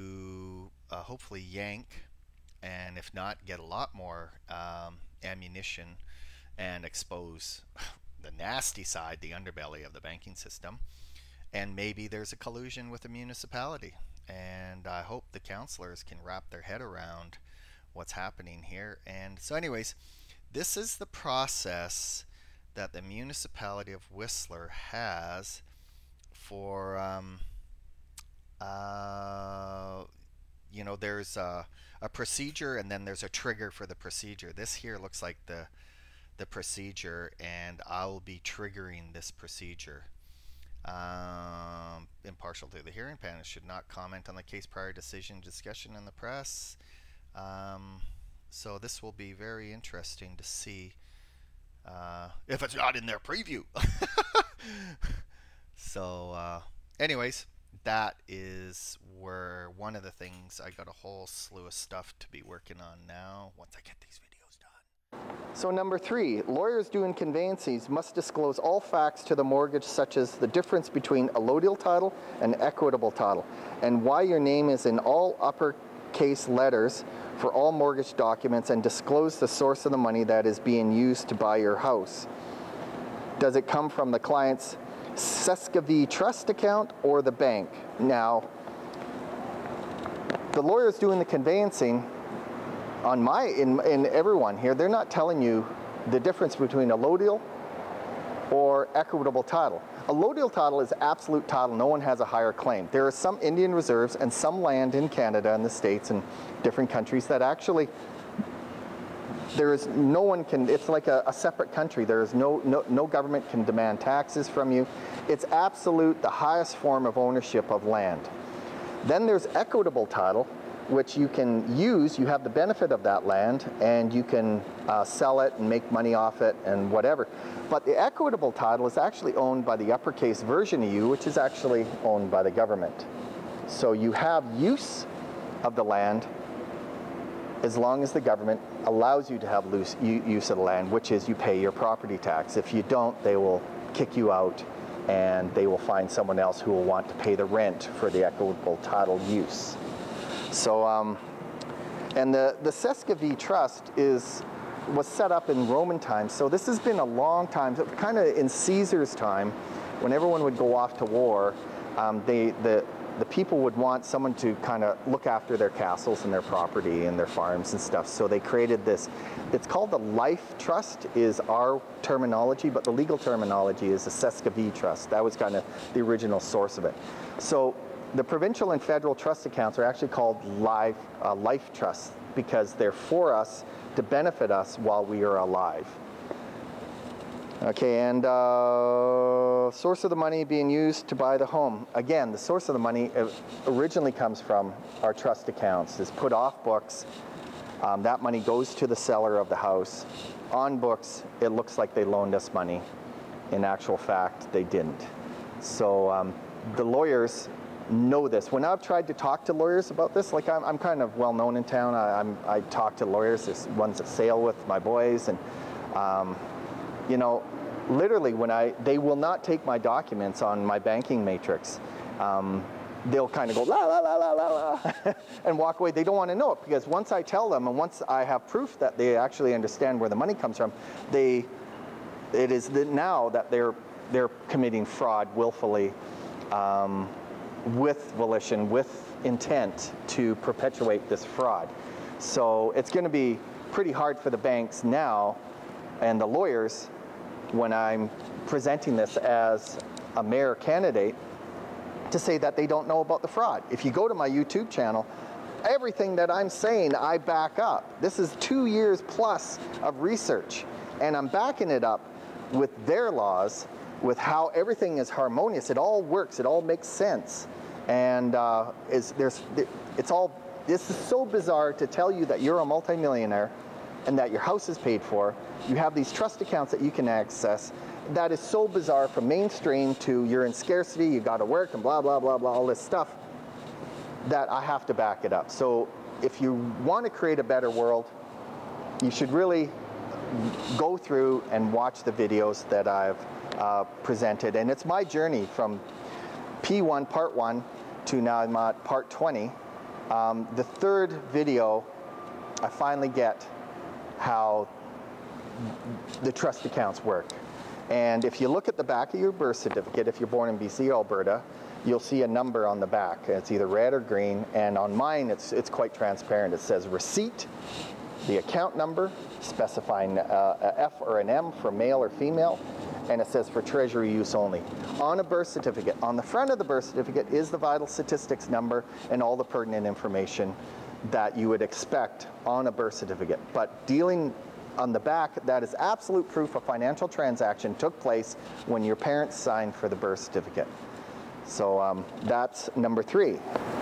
to uh, hopefully yank, and if not, get a lot more um, ammunition and expose the nasty side, the underbelly of the banking system. And maybe there's a collusion with the municipality, and I hope the councillors can wrap their head around what's happening here. And so anyways, this is the process that the municipality of Whistler has for um, Uh, you know, there's a, a procedure, and then there's a trigger for the procedure. This here looks like the the procedure, and I'll be triggering this procedure. Um, impartial to the hearing panel should not comment on the case prior decision discussion in the press. Um, so this will be very interesting to see uh, if it's not in their preview. So uh, anyways, that is where one of the things, I got a whole slew of stuff to be working on now once I get these videos done. So number three, lawyers doing conveyances must disclose all facts to the mortgage, such as the difference between allodial title and equitable title, and why your name is in all uppercase letters for all mortgage documents, and disclose the source of the money that is being used to buy your house. Does it come from the client's Sescavie trust account or the bank? Now, the lawyers doing the conveyancing, on my, in, in everyone here, they're not telling you the difference between allodial or equitable title. Allodial title is absolute title. No one has a higher claim. There are some Indian reserves and some land in Canada and the States and different countries that actually, there is no one can, it's like a, a separate country. There is no, no, no government can demand taxes from you. It's absolute, the highest form of ownership of land. Then there's equitable title, which you can use. You have the benefit of that land, and you can uh, sell it and make money off it and whatever. But the equitable title is actually owned by the uppercase version of you, which is actually owned by the government. So you have use of the land as long as the government allows you to have loose use of the land, which is you pay your property tax. If you don't, they will kick you out, and they will find someone else who will want to pay the rent for the equitable title use. So, um, and the, the Sescavie Trust is, was set up in Roman times, so this has been a long time, kind of in Caesar's time, when everyone would go off to war, um, they, the, the people would want someone to kind of look after their castles and their property and their farms and stuff. So they created this, it's called the life trust is our terminology, but the legal terminology is a Sesca trust. That was kind of the original source of it. So the provincial and federal trust accounts are actually called live, uh, life trusts because they're for us to benefit us while we are alive. Okay, and uh, source of the money being used to buy the home. Again, the source of the money originally comes from our trust accounts. It's put off books. Um, that money goes to the seller of the house. On books, it looks like they loaned us money. In actual fact, they didn't. So um, the lawyers know this. When I've tried to talk to lawyers about this, like I'm, I'm kind of well known in town. I, I'm, I talk to lawyers, there's ones that sail with my boys, and um, you know, literally when I, they will not take my documents on my banking matrix. Um, they'll kind of go la la la la la la and walk away. They don't want to know it because once I tell them and once I have proof that they actually understand where the money comes from, they, it is the, now that they're, they're committing fraud willfully, um, with volition, with intent to perpetuate this fraud. So it's going to be pretty hard for the banks now and the lawyers when I'm presenting this as a mayor candidate to say that they don't know about the fraud. If you go to my YouTube channel, everything that I'm saying I back up. This is two years plus of research, and I'm backing it up with their laws, with how everything is harmonious. It all works, it all makes sense. And uh, is, there's, it's all, this is so bizarre to tell you that you're a multimillionaire and that your house is paid for. You have these trust accounts that you can access. That is so bizarre from mainstream to you're in scarcity, you gotta work and blah, blah, blah, blah, all this stuff, that I have to back it up. So if you want to create a better world, you should really go through and watch the videos that I've uh, presented. And it's my journey from P one, part one, to now I'm at part twenty. Um, the third video, I finally get how the trust accounts work. And if you look at the back of your birth certificate, if you're born in B C or Alberta, you'll see a number on the back. It's either red or green, and on mine it's, it's quite transparent. It says receipt, the account number, specifying uh, a F or an M for male or female, and it says for treasury use only. On a birth certificate, on the front of the birth certificate is the vital statistics number and all the pertinent information that you would expect on a birth certificate. But dealing on the back, that is absolute proof a financial transaction took place when your parents signed for the birth certificate. So um, that's number three.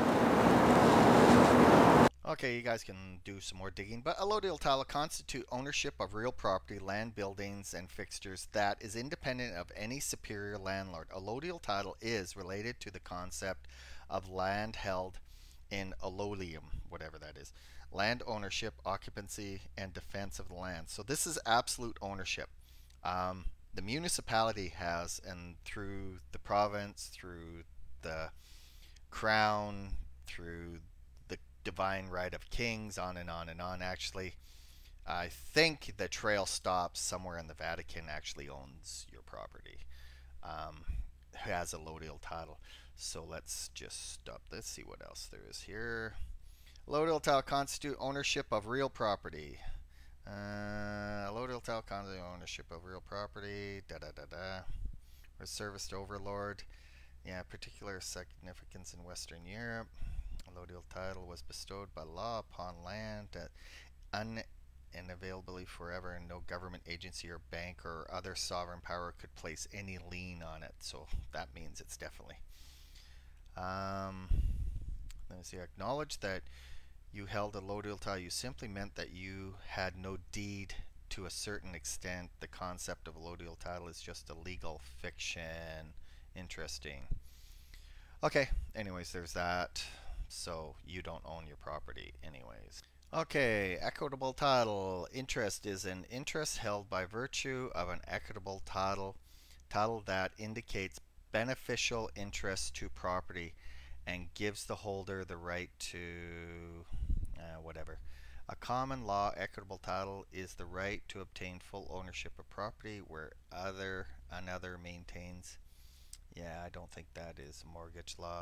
Okay, you guys can do some more digging, but allodial title constitute ownership of real property, land, buildings, and fixtures that is independent of any superior landlord. Allodial title is related to the concept of land held in allodium, whatever that is. Land ownership, occupancy, and defense of the land. So this is absolute ownership. Um, the municipality has, and through the province, through the crown, through the divine right of kings, on and on and on. Actually, I think the trail stops somewhere in the Vatican actually owns your property, um, has a allodial title. So let's just stop. Let's see what else there is here. Allodial title constitute ownership of real property. Uh, allodial title constitute ownership of real property. Da da da da. Or service to overlord. Yeah, particular significance in Western Europe. Allodial title was bestowed by law upon land that un and availability forever, and no government agency or bank or other sovereign power could place any lien on it. So that means it's definitely. Um, let me see. Acknowledge that you held a allodial title. You simply meant that you had no deed to a certain extent. The concept of allodial title is just a legal fiction. Interesting. Okay, anyways, there's that. So you don't own your property anyways. Okay, equitable title. Interest is an interest held by virtue of an equitable title, title that indicates beneficial interest to property and gives the holder the right to uh, whatever. A common law equitable title is the right to obtain full ownership of property where other another maintains. Yeah, I don't think that is a mortgage law.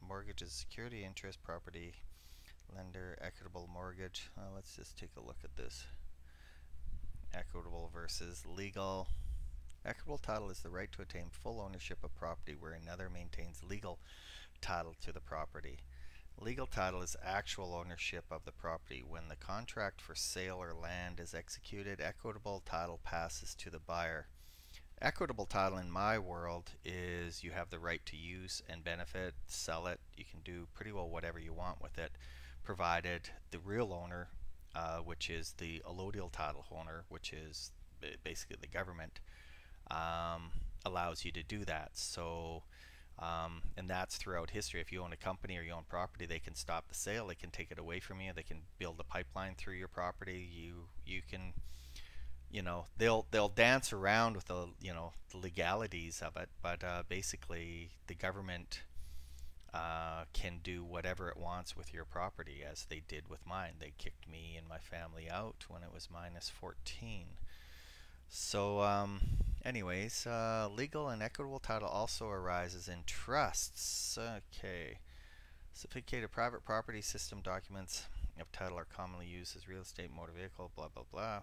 mortgage is security, interest, property, lender, equitable mortgage. Uh, let's just take a look at this. Equitable versus legal. Equitable title is the right to attain full ownership of property where another maintains legal title to the property. Legal title is actual ownership of the property. When the contract for sale or land is executed, equitable title passes to the buyer. Equitable title in my world is you have the right to use and benefit, sell it. You can do pretty well whatever you want with it, provided the real owner, uh, which is the allodial title owner, which is basically the government, um, allows you to do that. So um, and that's throughout history. If you own a company or you own property, they can stop the sale, they can take it away from you, they can build a pipeline through your property. You you can, you know, they'll they'll dance around with the, you know, the legalities of it, but uh, basically the government uh, can do whatever it wants with your property, as they did with mine. They kicked me and my family out when it was minus fourteen. So um, anyways, uh, legal and equitable title also arises in trusts. Okay. Sophisticated private property system documents of title are commonly used as real estate, motor vehicle, blah blah blah.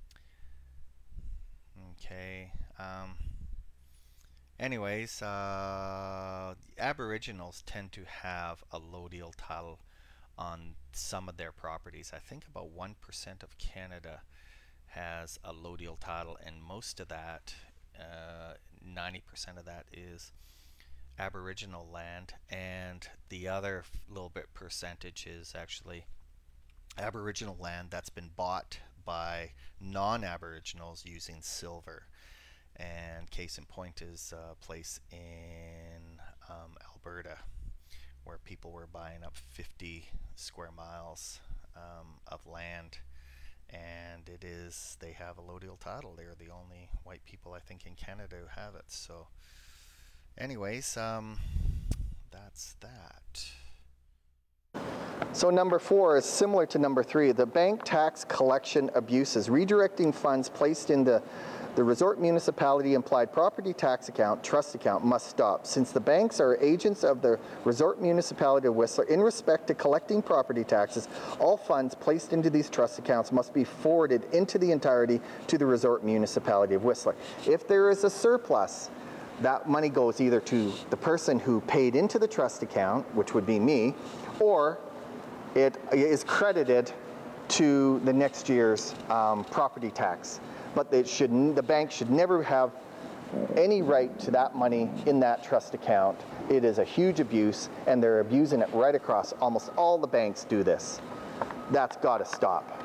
Okay. Um, anyways, uh, Aboriginals tend to have a allodial title on some of their properties. I think about one percent of Canada has a allodial title, and most of that, uh, ninety percent of that, is Aboriginal land, and the other little bit percentage is actually Aboriginal land that's been bought by non-Aboriginals using silver. And case in point is a place in um, Alberta where people were buying up fifty square miles um, of land, and it is, they have a allodial title. They're the only white people, I think, in Canada who have it. So anyways, um, that's that. So number four is similar to number three, the bank tax collection abuses. Redirecting funds placed in the, the resort municipality implied property tax account, trust account, must stop. Since the banks are agents of the resort municipality of Whistler, in respect to collecting property taxes, all funds placed into these trust accounts must be forwarded into the entirety to the resort municipality of Whistler. If there is a surplus, that money goes either to the person who paid into the trust account, which would be me, or it is credited to the next year's um, property tax. But it should, the bank should never have any right to that money in that trust account. It is a huge abuse, and they're abusing it right across. Almost all the banks do this. That's got to stop.